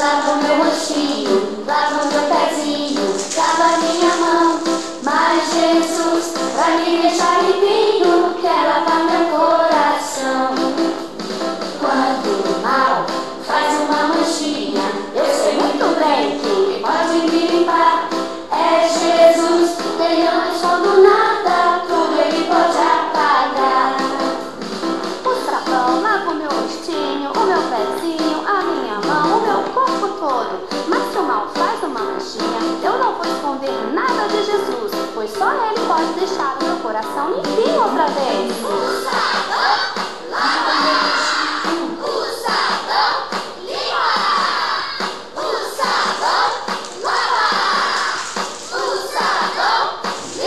lava o meu rostinho, lava o meu pezinho, lava a minha mão. Mas Jesus, pra me deixar limpinho, quer lavar meu coração. Quando o mal faz uma manchinha, eu sei muito bem que pode me limpar. É Jesus, Ele não esconde nada, tudo Ele pode apagar. O sabão lava o meu rostinho, o meu pezinho, a minha mão, o meu corpo todo. Mas se o mal faz uma manchinha, eu não vou esconder nada de Jesus, pois só Ele pode deixar o meu coração limpinho outra vez. O sabão lava o meu rostinho, o sabão limpa. O sabão lava, o sabão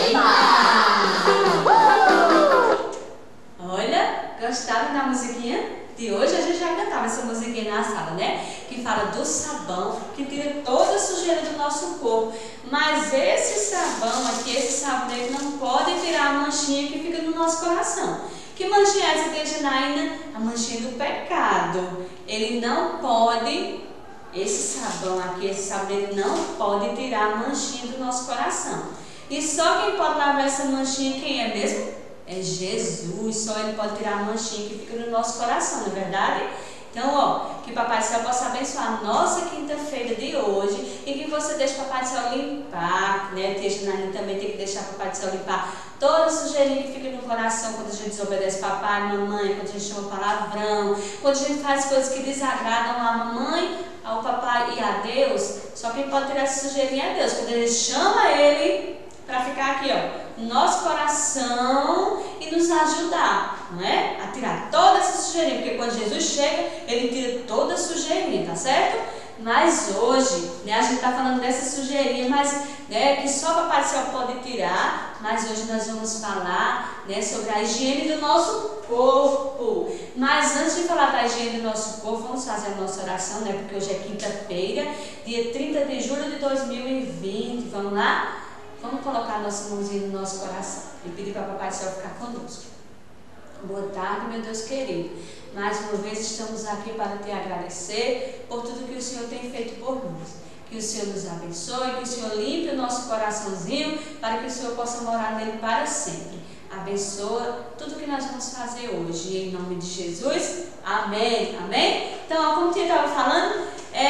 limpa. Olha, gostaram da musiquinha? De hoje a gente já cantava essa musiquinha na sala, né? Que fala do sabão, que tira toda a sujeira do nosso corpo. Mas esse sabão aqui, esse sabonete não pode tirar a manchinha que fica no nosso coração. Que manchinha é essa, tia Janaína? A manchinha do pecado. Ele não pode, esse sabão aqui, esse sabonete não pode tirar a manchinha do nosso coração. E só quem pode lavar essa manchinha, quem é mesmo? É Jesus, só Ele pode tirar a manchinha que fica no nosso coração, não é verdade? Então, ó, que Papai do Céu possa abençoar a nossa quinta-feira de hoje e que você deixe Papai do Céu limpar, né? Tia Janaína também tem que deixar Papai do Céu limpar toda a sujeirinha que fica no coração quando a gente desobedece papai, mamãe, quando a gente chama palavrão, quando a gente faz coisas que desagradam a mamãe, ao papai e a Deus. Só quem pode tirar essa sujeirinha é Deus, quando a gente chama Ele para ficar aqui, ó, no nosso coração e nos ajudar, não é? A tirar toda essa sujeirinha, porque quando Jesus chega, Ele tira toda a sujeirinha, tá certo? Mas hoje, né, a gente está falando dessa sujeirinha, mas, né, que só Papai do Céu pode tirar, mas hoje nós vamos falar, né, sobre a higiene do nosso corpo. Mas antes de falar da higiene do nosso corpo, vamos fazer a nossa oração, né, porque hoje é quinta-feira, dia 30 de julho de 2020, vamos lá? Vamos colocar a nossa mãozinha no nosso coração e pedir para Papai do Céu ficar conosco. Boa tarde, meu Deus querido. Mais uma vez estamos aqui para te agradecer por tudo que o Senhor tem feito por nós. Que o Senhor nos abençoe, que o Senhor limpe o nosso coraçãozinho para que o Senhor possa morar nele para sempre. Abençoa tudo que nós vamos fazer hoje. Em nome de Jesus, amém. Amém? Então, como eu estava falando,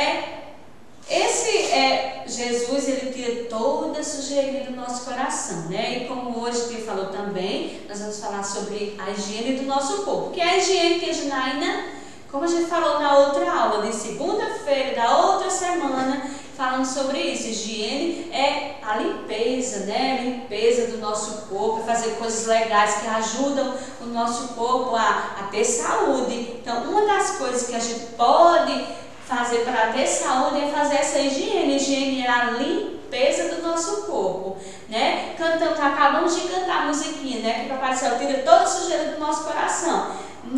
Jesus, Ele tira toda a sujeirinha do nosso coração, né? E como hoje Tia falou também, nós vamos falar sobre a higiene do nosso corpo. Que é a higiene, Tia Janaína, como a gente falou na outra aula, de segunda-feira da outra semana, falando sobre isso. Higiene é a limpeza, né? A limpeza do nosso corpo, fazer coisas legais que ajudam o nosso corpo a ter saúde. Então, uma das coisas que a gente pode fazer para ter saúde é fazer essa higiene. Higiene é a limpeza do nosso corpo, né? Acabamos de cantar a musiquinha, né? Que Papai do Céu tira toda a sujeira do nosso coração.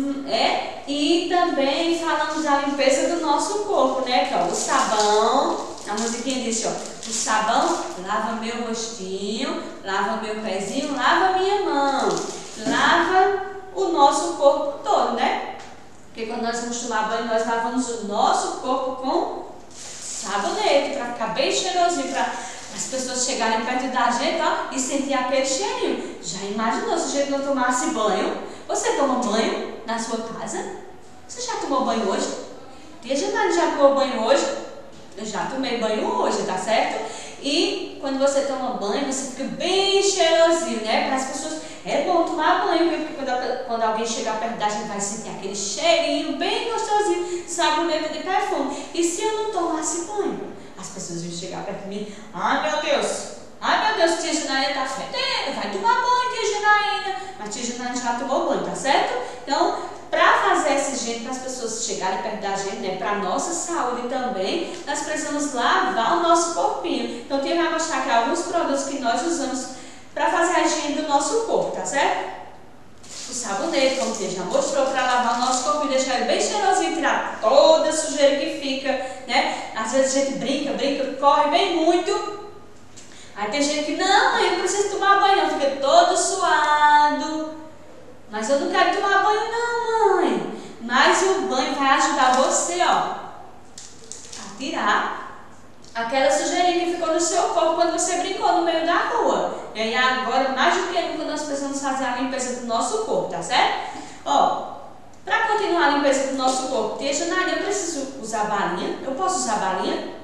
E também falamos da limpeza do nosso corpo, né? Que, ó, o sabão, a musiquinha disse, ó, o sabão lava meu rostinho, lava meu pezinho, lava minha mão, lava o nosso corpo todo, né? Porque quando nós vamos tomar banho, nós lavamos o nosso corpo com sabonete, para ficar bem cheirosinho, para as pessoas chegarem perto da gente, ó, e sentir aquele cheirinho. Já imaginou se a gente não tomasse banho? Você toma banho na sua casa? Você já tomou banho hoje? Tia Janaína já tomou banho hoje? Eu já tomei banho hoje, tá certo? E quando você toma banho, você fica bem cheirosinho, né? Para as pessoas, é bom tomar banho, porque quando alguém chegar perto da gente vai sentir aquele cheirinho bem gostosinho, sabonete de perfume. E se eu não tomasse banho? As pessoas vão chegar perto de mim, ai meu Deus, Tia Janaína tá fedendo, vai tomar banho, Tia Janaína. Mas Tia Janaína já tomou banho, tá certo? Então, para fazer esse higiene, para as pessoas chegarem perto da gente, né, para a nossa saúde também, nós precisamos lavar o nosso corpinho. Então, eu vai mostrar aqui alguns produtos que nós usamos para fazer a higiene do nosso corpo, tá certo? O sabonete, como você já mostrou, para lavar o nosso corpo e deixar ele bem cheirosinho, tirar toda a sujeira que fica, né? Às vezes a gente brinca, corre bem muito. Aí tem gente que, não, mãe, eu não preciso tomar banho, não, fica todo suado. Mas eu não quero tomar banho, não, mãe. Mas o banho vai ajudar você, ó, a tirar aquela sujeirinha que ficou no seu corpo quando você brincou no meio da rua. E aí agora, mais do que nunca, nós precisamos fazer a limpeza do nosso corpo, tá certo? Ó, para continuar a limpeza do nosso corpo, tia Janaína, eu preciso usar balinha? Eu posso usar balinha?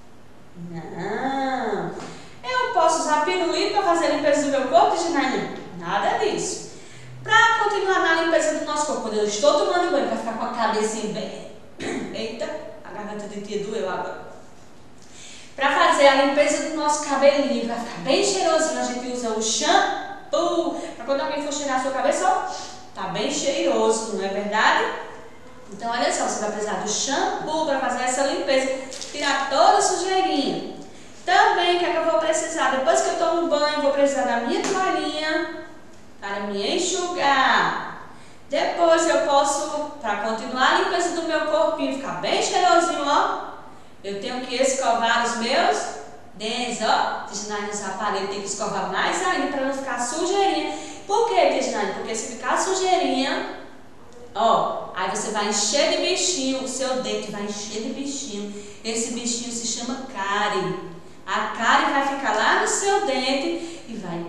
Não. Eu posso usar pirulito para fazer a limpeza do meu corpo, tia Janaína? Nada disso. Para continuar na limpeza do nosso corpo, quando eu estou tomando banho, para ficar com a cabecinha bem... Eita, a garganta de tia doeu agora. Para fazer a limpeza do nosso cabelinho, para ficar bem cheirosinho, a gente usa o shampoo. Para quando alguém for cheirar a sua cabeça, ó, tá bem cheiroso, não é verdade? Então, olha só, você vai precisar do shampoo para fazer essa limpeza, tirar toda a sujeirinha. Também, o que é que eu vou precisar? Depois que eu tomo banho, vou precisar da minha toalhinha para me enxugar. Depois eu posso, para continuar a limpeza do meu corpinho, ficar bem cheirosinho, ó, eu tenho que escovar os meus dentes, ó. Nos aparelhos tem que escovar mais ainda para não ficar sujeirinha. Por que, Tijinane? Porque se ficar sujeirinha, ó, aí você vai encher de bichinho, o seu dente vai encher de bichinho. Esse bichinho se chama cárie. A cárie vai ficar lá no seu dente e vai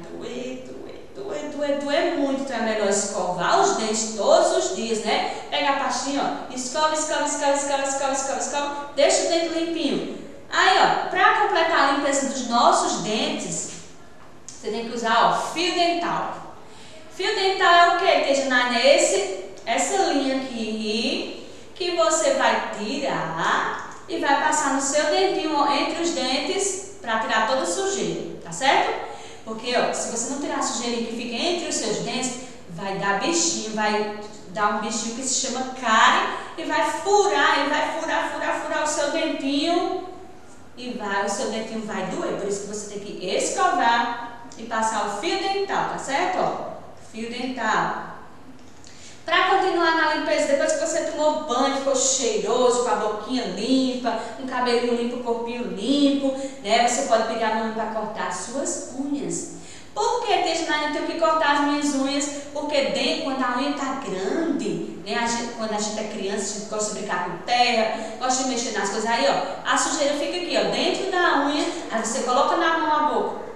doer muito. Então é melhor escovar os dentes todos os dias, né? Pega a pastinha, ó, escova, deixa o dente limpinho. Aí, ó, para completar a limpeza dos nossos dentes, você tem que usar, ó, fio dental. Fio dental é o que, Tejanaine? É essa linha aqui que você vai tirar e vai passar no seu dentinho, ó, entre os dentes para tirar toda a sujeira, tá certo? Porque, ó, se você não tirar a sujeirinha que fica entre os seus dentes, vai dar bichinho, vai dar um bichinho que se chama cárie e vai furar, ele vai furar o seu dentinho e o seu dentinho vai doer. Por isso que você tem que escovar e passar o fio dental, tá certo? Ó, fio dental. Para continuar na limpeza, depois que você tomou banho, ficou cheiroso, com a boquinha limpa, um cabelinho limpo, um corpinho limpo, né? Você pode pegar a mão para cortar as suas unhas. Por que, Tejanaine, eu tenho que cortar as minhas unhas? Porque dentro, quando a unha está grande, né? Quando a gente é criança, a gente gosta de brincar com terra, gosta de mexer nas coisas. Aí, ó, a sujeira fica aqui, ó, dentro da unha, aí você coloca na mão a boca.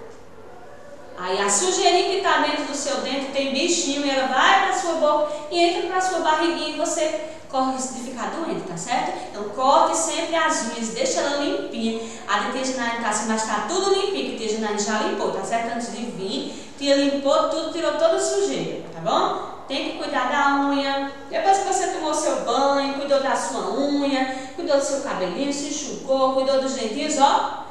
Aí a sujeirinha que está dentro do seu dente tem bichinho e ela vai para a sua boca e entra para a sua barriguinha e você corre o risco de ficar doente, tá certo? Então corte sempre as unhas, deixa ela limpinha. A de Tejanaine tá assim, mas está tudo limpinho, que Tejanaine já limpou, tá certo? Antes de vir, tia limpou tudo, tirou toda a sujeira, tá bom? Tem que cuidar da unha. Depois que você tomou seu banho, cuidou da sua unha, cuidou do seu cabelinho, se enxugou, cuidou dos dentinhos, ó.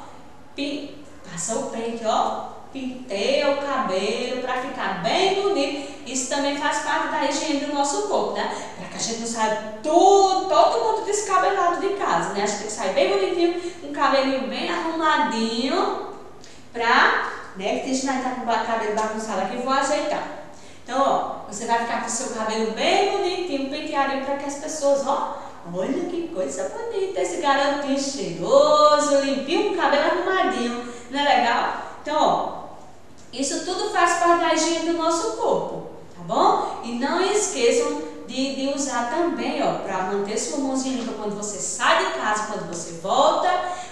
Passa o pente, ó. Penteia o cabelo para ficar bem bonito. Isso também faz parte da higiene do nosso corpo, né? Para que a gente não saia todo mundo descabelado de casa, né? A gente tem que sair bem bonitinho, com o cabelinho bem arrumadinho, pra, né? Que tem que tá com o cabelo bagunçado aqui, vou ajeitar. Então, ó, você vai ficar com o seu cabelo bem bonitinho, penteadinho, para que as pessoas, ó, olha que coisa bonita, esse garotinho cheiroso, limpinho, com o cabelo arrumadinho, não é legal? Então, ó, isso tudo faz parte da higiene do nosso corpo, tá bom? E não esqueçam de usar também, ó, para manter sua mãozinha limpa quando você sai de casa, quando você volta,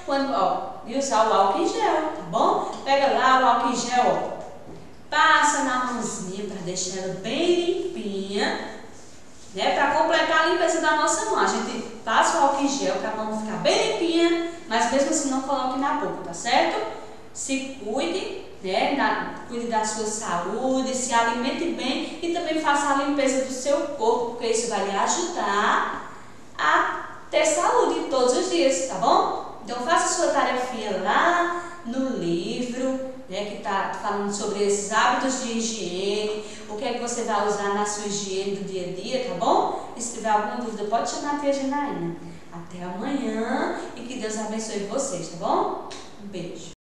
e usar o álcool em gel, tá bom? Pega lá o álcool em gel, ó, passa na mãozinha para deixar ela bem limpinha, né? Para completar a limpeza da nossa mão. A gente passa o álcool em gel para a mão ficar bem limpinha, mas mesmo assim não coloque na boca, tá certo? Se cuide, né? Cuide da sua saúde, se alimente bem e também faça a limpeza do seu corpo, porque isso vai lhe ajudar a ter saúde todos os dias, tá bom? Então faça a sua tarefinha lá no livro, né, que está falando sobre esses hábitos de higiene, o que é que você vai usar na sua higiene do dia a dia, tá bom? E se tiver alguma dúvida, pode chamar a tia Janaína. Até amanhã e que Deus abençoe vocês, tá bom? Um beijo.